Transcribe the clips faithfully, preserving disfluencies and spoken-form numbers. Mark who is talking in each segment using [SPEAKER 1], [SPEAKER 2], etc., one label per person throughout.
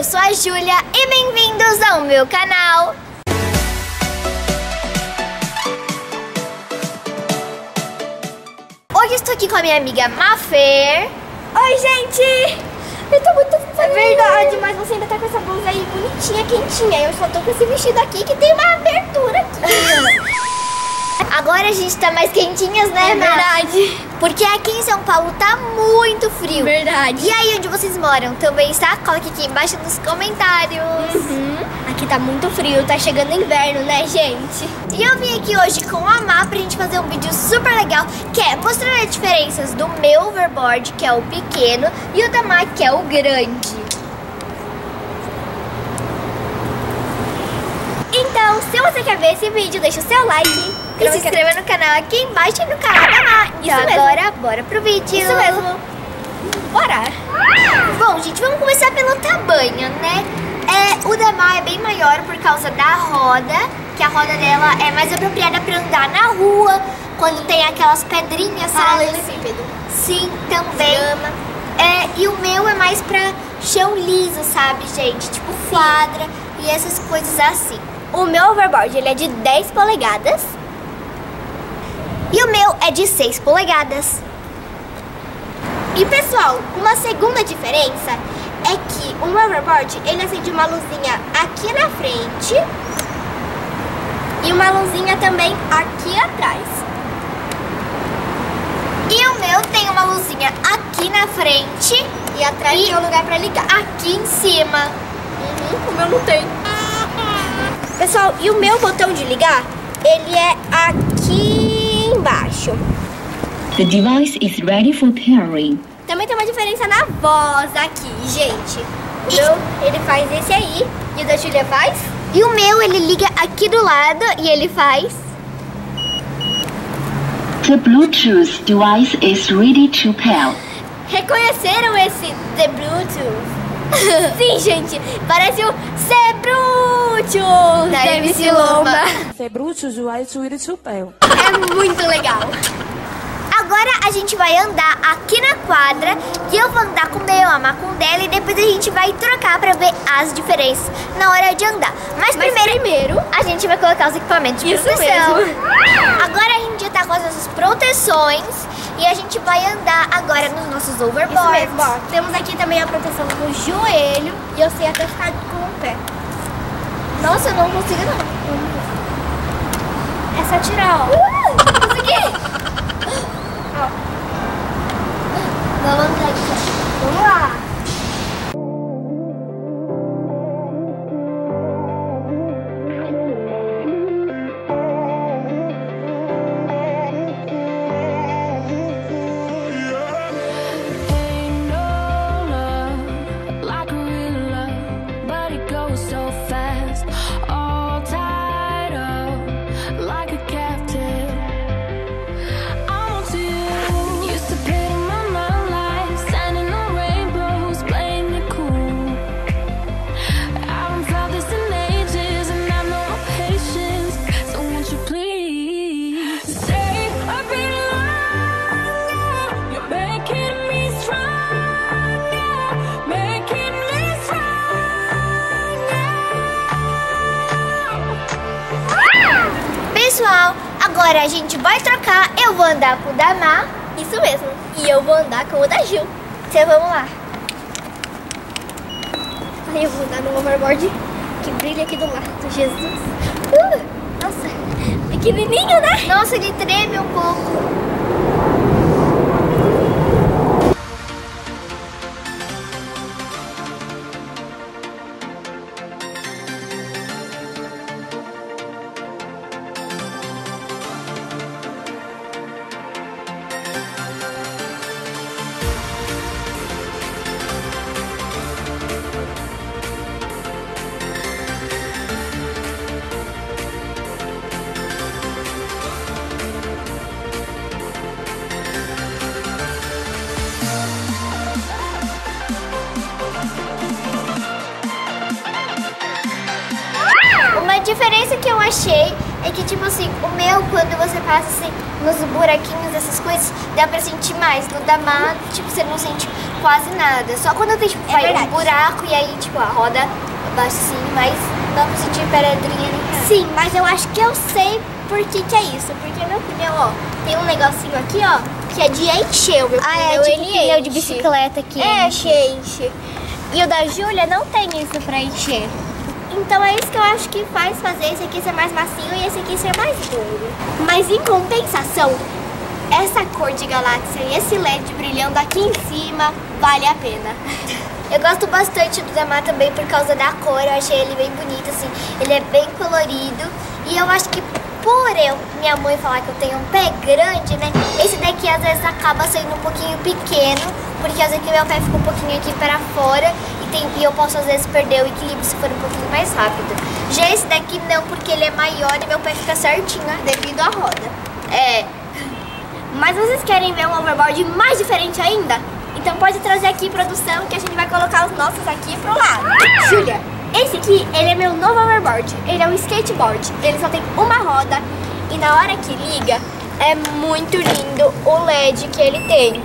[SPEAKER 1] sou a Júlia e bem-vindos ao meu canal. Hoje estou aqui com a minha amiga Mafer.
[SPEAKER 2] Oi, gente! Eu tô muito feliz. É verdade, mas você ainda tá com essa blusa aí bonitinha, quentinha. Eu só tô com esse vestido aqui que tem uma abertura aqui.
[SPEAKER 1] Agora a gente tá mais quentinhas, né,
[SPEAKER 2] É verdade.
[SPEAKER 1] Porque aqui em São Paulo tá muito frio.
[SPEAKER 2] Verdade.
[SPEAKER 1] E aí, onde vocês moram também está? Coloque aqui embaixo nos comentários.
[SPEAKER 2] Uhum. Aqui tá muito frio, tá chegando inverno, né, gente?
[SPEAKER 1] E eu vim aqui hoje com a Má pra gente fazer um vídeo super legal, que é mostrar as diferenças do meu overboard, que é o pequeno, e o da Má, que é o grande.
[SPEAKER 2] Então, se você quer ver esse vídeo, deixa o seu like.
[SPEAKER 1] E se inscreva no canal aqui embaixo e no canal da Má. Então
[SPEAKER 2] Isso mesmo.
[SPEAKER 1] agora, bora pro vídeo.
[SPEAKER 2] Isso mesmo. Bora.
[SPEAKER 1] Bom, gente, vamos começar pelo tamanho, né? É, o da Má é bem maior por causa da roda, que a roda dela é mais apropriada pra andar na rua, quando tem aquelas pedrinhas, sabe? Sim, também. É, e o meu é mais pra chão liso, sabe, gente? Tipo quadra e essas coisas assim.
[SPEAKER 2] O meu overboard, ele é de dez polegadas.
[SPEAKER 1] E o meu é de seis polegadas.
[SPEAKER 2] E pessoal, uma segunda diferença é que o meu overboard, ele acende uma luzinha aqui na frente e uma luzinha também aqui atrás.
[SPEAKER 1] E o meu tem uma luzinha aqui na frente
[SPEAKER 2] e atrás
[SPEAKER 1] e
[SPEAKER 2] tem um lugar pra ligar.
[SPEAKER 1] Aqui em cima.
[SPEAKER 2] Uhum, o meu não tem. Pessoal, e o meu botão de ligar, ele é aqui embaixo.
[SPEAKER 3] The device is ready for pairing.
[SPEAKER 2] Também tem uma diferença na voz aqui, gente. O meu, ele faz esse aí, e o da Júlia faz?
[SPEAKER 1] E o meu, ele liga aqui do lado e ele faz...
[SPEAKER 3] The Bluetooth device is ready to pair.
[SPEAKER 2] Reconheceram esse The Bluetooth? Sim, gente, parece o Sebruchos da M C Loma.
[SPEAKER 4] Sebruchos device ready to pair.
[SPEAKER 2] É muito legal.
[SPEAKER 1] Agora a gente vai andar aqui na quadra e eu vou andar com o meu, a Má com o dela, e depois a gente vai trocar pra ver as diferenças na hora de andar. Mas,
[SPEAKER 2] Mas
[SPEAKER 1] primeiro,
[SPEAKER 2] primeiro
[SPEAKER 1] a gente vai colocar os equipamentos de
[SPEAKER 2] Isso
[SPEAKER 1] proteção.
[SPEAKER 2] mesmo.
[SPEAKER 1] Agora a gente já tá com as nossas proteções e a gente vai andar agora nos nossos
[SPEAKER 2] Isso
[SPEAKER 1] overboards.
[SPEAKER 2] mesmo, ó. Temos aqui também a proteção no joelho e eu sei até ficar com o pé.
[SPEAKER 1] Nossa, eu não consigo não.
[SPEAKER 2] É só tirar, ó.
[SPEAKER 1] Uh, consegui!
[SPEAKER 2] Ó.
[SPEAKER 1] Vamos andar aqui.
[SPEAKER 2] Vamos lá.
[SPEAKER 1] Pessoal, agora a gente vai trocar. Eu vou andar com o da Má.
[SPEAKER 2] Isso mesmo. E eu vou andar com o da Gil.
[SPEAKER 1] Então vamos lá.
[SPEAKER 2] Aí eu vou andar no overboard que brilha aqui do lado. Jesus. Uh, nossa, pequenininho, né?
[SPEAKER 1] Nossa, ele treme um pouco. A diferença que eu achei é que, tipo assim, o meu, quando você passa assim, nos buraquinhos, essas coisas, dá pra sentir mais. No da Má, tipo, você não sente quase nada. Só quando tem, tipo,
[SPEAKER 2] É
[SPEAKER 1] vai um
[SPEAKER 2] verdade.
[SPEAKER 1] buraco e aí, tipo, a roda baixa assim, mas não dá pra sentir pedrinha nem nada.
[SPEAKER 2] Sim, mas eu acho que eu sei por que que é isso. Porque meu pneu, ó, tem um negocinho aqui, ó, que é de encher o meu
[SPEAKER 1] Ah,
[SPEAKER 2] pneu.
[SPEAKER 1] é tipo
[SPEAKER 2] ele
[SPEAKER 1] pneu de
[SPEAKER 2] enche.
[SPEAKER 1] bicicleta que
[SPEAKER 2] É,
[SPEAKER 1] enche.
[SPEAKER 2] que enche. E o da Júlia não tem isso pra encher. Então é isso que eu acho que faz fazer esse aqui ser mais macio e esse aqui ser mais duro. Mas em compensação, essa cor de galáxia e esse L E D brilhando aqui em cima vale a pena.
[SPEAKER 1] Eu gosto bastante do da Má também por causa da cor, eu achei ele bem bonito, assim, ele é bem colorido. E eu acho que por eu, minha mãe falar que eu tenho um pé grande, né, esse daqui às vezes acaba sendo um pouquinho pequeno, porque às vezes meu pé fica um pouquinho aqui para fora e, tem, e eu posso às vezes perder o equilíbrio se for um pouquinho mais rápido. Já esse daqui não, porque ele é maior e meu pé fica certinho, né?
[SPEAKER 2] Devido à roda.
[SPEAKER 1] É.
[SPEAKER 2] Mas vocês querem ver um overboard mais diferente ainda? Então pode trazer aqui, produção, que a gente vai colocar os nossos aqui pro lado. Júlia, esse aqui, ele é meu novo overboard. Ele é um skateboard. Ele só tem uma roda e na hora que liga, é muito lindo o L E D que ele tem.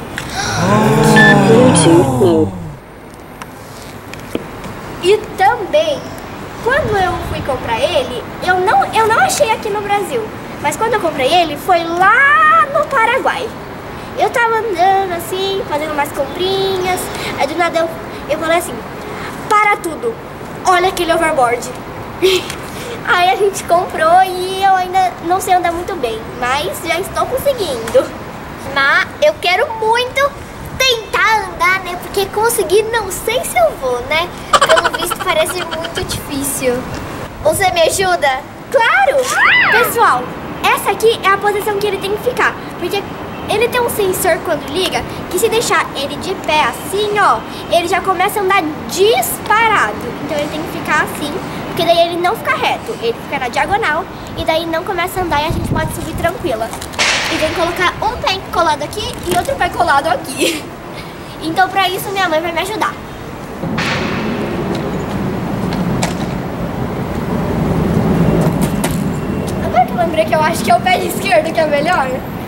[SPEAKER 2] E também, quando eu fui comprar ele, eu não, eu não achei aqui no Brasil. Mas quando eu comprei ele, foi lá no Paraguai. Eu tava andando assim, fazendo umas comprinhas. Aí do nada eu, eu falei assim, para tudo, olha aquele overboard. Aí a gente comprou e eu ainda não sei andar muito bem, mas já estou conseguindo.
[SPEAKER 1] Mas eu quero muito tentar andar, né? Porque conseguir não sei se eu vou, né? Pelo visto parece muito difícil. Você me ajuda?
[SPEAKER 2] Claro! Pessoal, essa aqui é a posição que ele tem que ficar. Porque ele tem um sensor quando liga, que se deixar ele de pé assim, ó, ele já começa a andar disparado. Então ele tem que ficar assim, porque daí ele não fica reto, ele fica na diagonal e daí não começa a andar e a gente pode subir tranquila. E tem que colocar um pé colado aqui e outro pé colado aqui. Então pra isso minha mãe vai me ajudar. Agora que eu lembrei que eu acho que é o pé esquerdo que é melhor.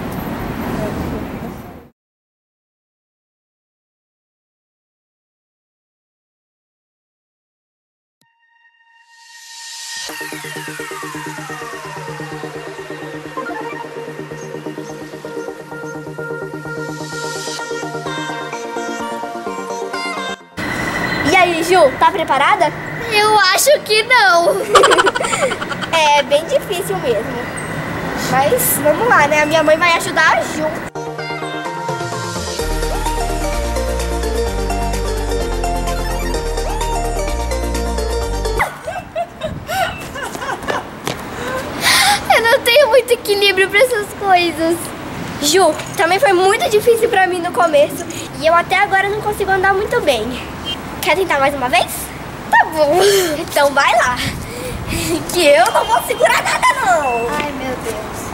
[SPEAKER 2] E aí, Ju, tá preparada?
[SPEAKER 1] Eu acho que não.
[SPEAKER 2] É bem difícil mesmo. Mas vamos lá, né? A minha mãe vai ajudar a Ju.
[SPEAKER 1] Eu não tenho muito equilíbrio pra essas coisas.
[SPEAKER 2] Ju, também foi muito difícil pra mim no começo. E eu até agora não consigo andar muito bem. Quer tentar mais uma vez?
[SPEAKER 1] Tá bom.
[SPEAKER 2] Então vai lá. Que eu não vou segurar nada, não.
[SPEAKER 1] Ai, meu Deus.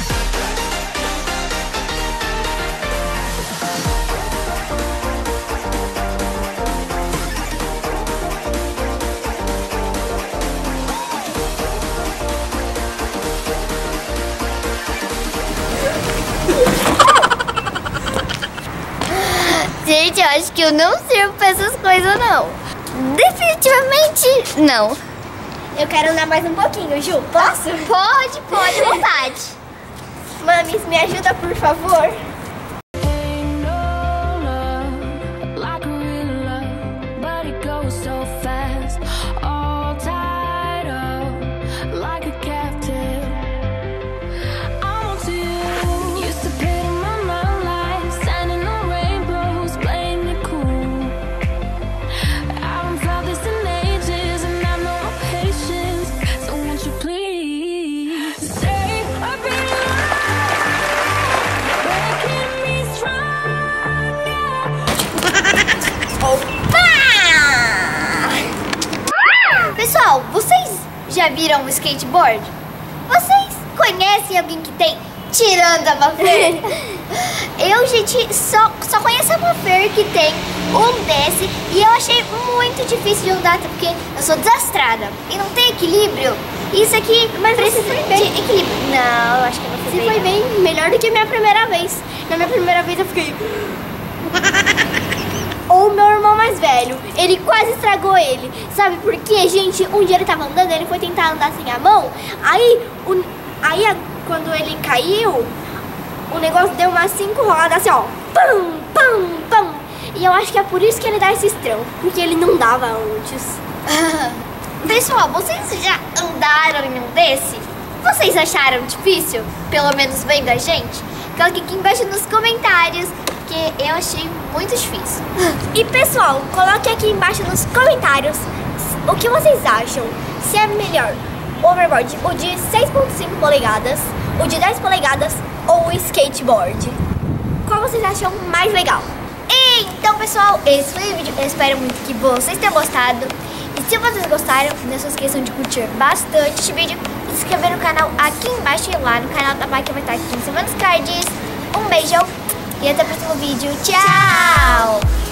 [SPEAKER 1] Gente, eu acho que eu não sirvo pra essas coisas, não. Definitivamente não.
[SPEAKER 2] Eu quero andar mais um pouquinho, Ju. Posso?
[SPEAKER 1] Pode, pode, à vontade.
[SPEAKER 2] Mamis, me ajuda, por favor.
[SPEAKER 1] Pessoal, vocês já viram um skateboard? Vocês conhecem alguém que tem? Tirando a Mafer. Eu, gente, só, só conheço a Mafer que tem um desse. E eu achei muito difícil de andar, porque eu sou desastrada e não tenho equilíbrio. Isso aqui
[SPEAKER 2] Mas
[SPEAKER 1] precisa
[SPEAKER 2] você foi bem.
[SPEAKER 1] de equilíbrio. Não, eu acho que eu não fui
[SPEAKER 2] Você
[SPEAKER 1] bem.
[SPEAKER 2] foi bem melhor do que a minha primeira vez. Na minha primeira vez eu fiquei... O meu irmão mais velho, ele quase estragou ele. Sabe por quê, gente? Um dia ele tava andando, ele foi tentar andar sem a mão. Aí, o, aí a, quando ele caiu, o negócio deu umas cinco rodas assim, ó. Pam, pam, pam. E eu acho que é por isso que ele dá esse estrão. Porque ele não dava antes.
[SPEAKER 1] Pessoal, vocês já andaram em um desse? Vocês acharam difícil? Pelo menos vendo a gente? Coloque aqui embaixo nos comentários, que eu achei muito difícil.
[SPEAKER 2] E pessoal, coloque aqui embaixo nos comentários o que vocês acham. Se é melhor o overboard, o de seis ponto cinco polegadas, o de dez polegadas ou o skateboard. Qual vocês acham mais legal?
[SPEAKER 1] Então, pessoal, esse foi o vídeo. Eu espero muito que vocês tenham gostado. E se vocês gostaram, não se esqueçam de curtir bastante este vídeo e se inscrever no canal aqui embaixo e lá no canal da Pai, que vai estar aqui em cima nos cards. Um beijão e até o próximo vídeo. Tchau!